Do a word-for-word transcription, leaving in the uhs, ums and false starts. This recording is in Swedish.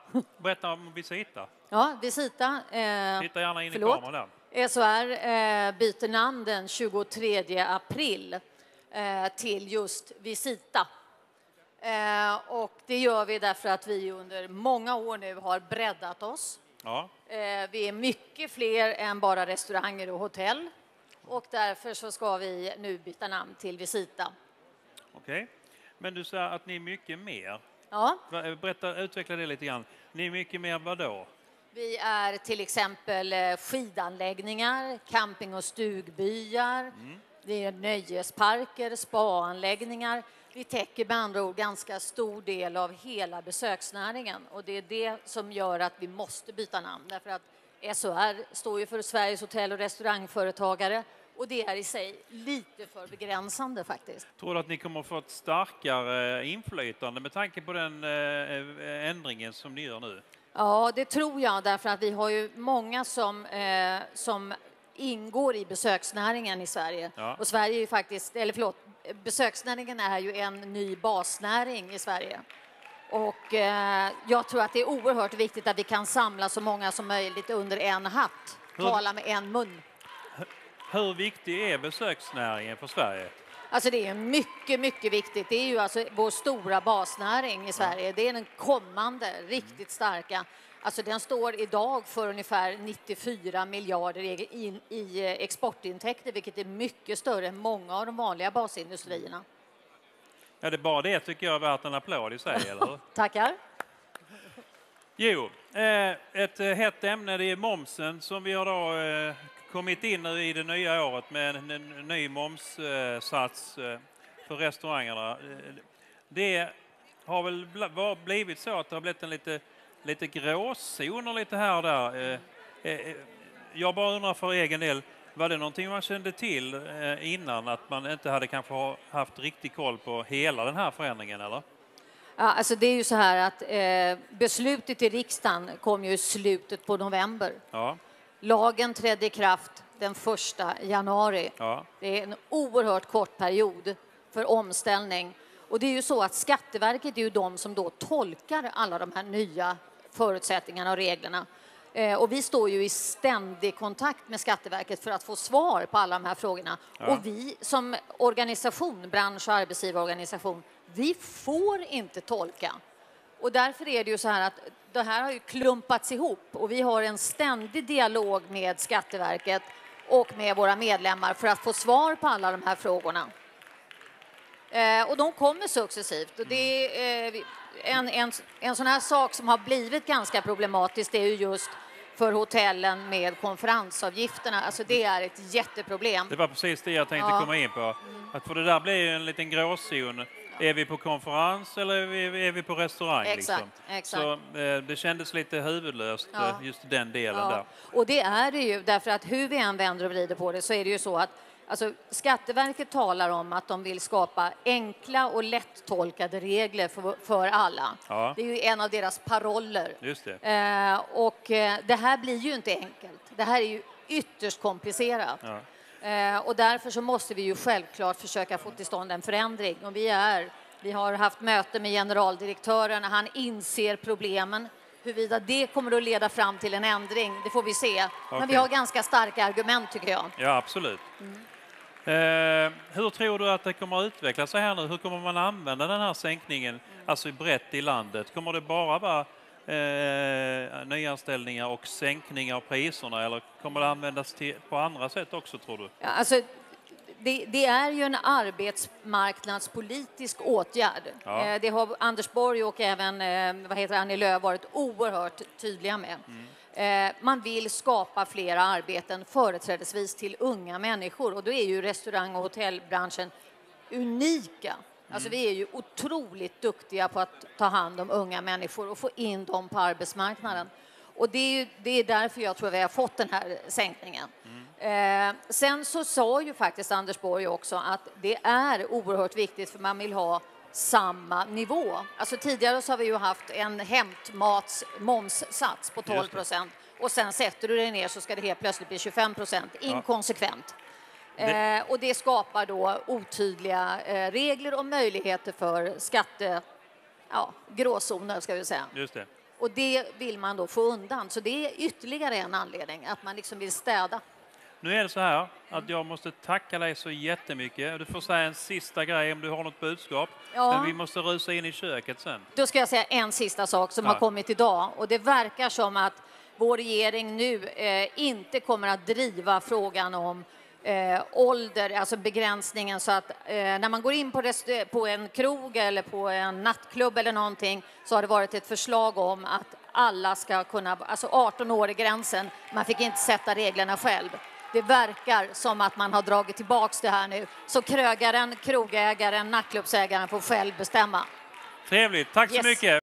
Berätta om Visita. Ja, Visita. Eh, Titta gärna in förlåt. i kameran där. S O R eh, byter namn den tjugotredje april eh, till just Visita. Eh, och det gör vi därför att vi under många år nu har breddat oss. Ja. Eh, vi är mycket fler än bara restauranger och hotell. Och därför så ska vi nu byta namn till Visita. Okej. Okay. Men du sa att ni är mycket mer. Ja. Berätta, utveckla det lite grann. Ni är mycket mer vad då? Vi är till exempel skidanläggningar, camping- och stugbyar. Mm. Det är nöjesparker, spaanläggningar. Vi täcker med andra ord ganska stor del av hela besöksnäringen. Och det är det som gör att vi måste byta namn. Därför att S O R står ju för Sveriges hotell- och restaurangföretagare. Och det är i sig lite för begränsande faktiskt. Tror du att ni kommer att få ett starkare inflytande med tanke på den eh, ändringen som ni gör nu? Ja, det tror jag, därför att vi har ju många som, eh, som ingår i besöksnäringen i Sverige. Ja. Och Sverige är ju faktiskt, eller förlåt, besöksnäringen är ju en ny basnäring i Sverige. Och eh, jag tror att det är oerhört viktigt att vi kan samla så många som möjligt under en hatt. Hur? Tala med en mun. Hur viktig är besöksnäringen för Sverige? Alltså det är mycket, mycket viktigt. Det är ju alltså vår stora basnäring i Sverige. Det är den kommande, riktigt starka. Alltså den står idag för ungefär nittiofyra miljarder i, i exportintäkter, vilket är mycket större än många av de vanliga basindustrierna. Ja, det är bara det tycker jag är värt en applåd i sig, eller hur? Tackar. Jo, ett hett ämne, det är momsen som vi har då kommit in nu i det nya året med en, en ny momssats för restaurangerna. Det har väl blivit så att det har blivit en lite, lite gråzoner lite här och där. Jag bara undrar för egen del, var det någonting man kände till innan att man inte hade kanske haft riktig koll på hela den här förändringen, eller? Ja, alltså det är ju så här att eh, beslutet i riksdagen kom ju i slutet på november. Ja. Lagen trädde i kraft den första januari. Ja. Det är en oerhört kort period för omställning. Och det är ju så att Skatteverket är ju de som då tolkar alla de här nya förutsättningarna och reglerna. Eh, och vi står ju i ständig kontakt med Skatteverket för att få svar på alla de här frågorna. Ja. Och vi som organisation, bransch- och arbetsgivarorganisation, vi får inte tolka. Och därför är det ju så här att det här har ju klumpats ihop och vi har en ständig dialog med Skatteverket och med våra medlemmar för att få svar på alla de här frågorna. Eh, och de kommer successivt. Och det är, eh, en, en, en sån här sak som har blivit ganska problematiskt är ju just för hotellen med konferensavgifterna. Alltså det är ett jätteproblem. Det var precis det jag tänkte ja. komma in på. Att för det där blir ju en liten gråzon. Är vi på konferens eller är vi, är vi på restaurang? Exakt, liksom? exakt. Så eh, det kändes lite huvudlöst, ja. just den delen ja. där. Och det är det ju, därför att hur vi än vänder och vrider på det så är det ju så att alltså, Skatteverket talar om att de vill skapa enkla och lättolkade regler för, för alla. Ja. Det är ju en av deras paroller. Just det. Eh, och eh, det här blir ju inte enkelt. Det här är ju ytterst komplicerat. Ja. Eh, och därför så måste vi ju självklart försöka få till stånd en förändring. Och vi, är, vi har haft möte med generaldirektören. Han inser problemen. Huruvida det kommer att leda fram till en ändring, det får vi se. Okay. Men vi har ganska starka argument tycker jag. Ja, absolut. Mm. Eh, hur tror du att det kommer att utveckla sig här nu? Hur kommer man använda den här sänkningen, mm. alltså brett i landet? Kommer det bara vara eh, nyanställningar och sänkningar av priserna eller kommer det användas till, på andra sätt också, tror du? Ja, alltså, det, det är ju en arbetsmarknadspolitisk åtgärd. Ja. Eh, det har Anders Borg och även eh, vad heter Annie Lööf varit oerhört tydliga med. Mm. Eh, man vill skapa flera arbeten, företrädesvis till unga människor. Och då är ju restaurang- och hotellbranschen unika. Mm. Alltså vi är ju otroligt duktiga på att ta hand om unga människor och få in dem på arbetsmarknaden. Och det är, ju, det är därför jag tror att vi har fått den här sänkningen. Mm. Eh, sen så sa ju faktiskt Anders Borg också att det är oerhört viktigt för man vill ha samma nivå. Alltså tidigare så har vi ju haft en hämtmats momssats på tolv procent och sen sätter du det ner så ska det helt plötsligt bli tjugofem procent. Inkonsekvent. Ja. Det... Eh, och det skapar då otydliga eh, regler och möjligheter för skatte, ja, gråzoner ska vi säga. Just det. Och det vill man då få undan. Så det är ytterligare en anledning att man liksom vill städa. Nu är det så här att jag måste tacka dig så jättemycket. Du får säga en sista grej om du har något budskap. Ja. Men vi måste rusa in i köket sen. Då ska jag säga en sista sak som ja. har kommit idag. Och det verkar som att vår regering nu eh, inte kommer att driva frågan om eh, ålder, alltså begränsningen. Så att eh, när man går in på, rest- på en krog eller på en nattklubb eller någonting så har det varit ett förslag om att alla ska kunna, alltså arton år är gränsen. Man fick inte sätta reglerna själv. Det verkar som att man har dragit tillbaks det här nu. Så krögaren, krogägaren, nattklubbsägaren får själv bestämma. Trevligt, tack så Yes. mycket.